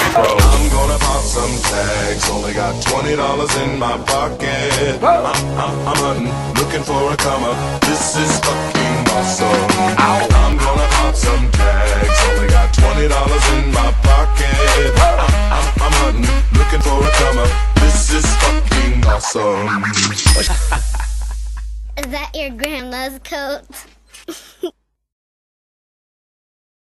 I'm gonna pop some tags. Only got $20 in my pocket. I'm hunting, looking for a come up. This is fucking awesome. I'm gonna pop some tags. Only got $20 in my pocket. I'm hunting, looking for a come up. This is fucking awesome. Is that your grandma's coat?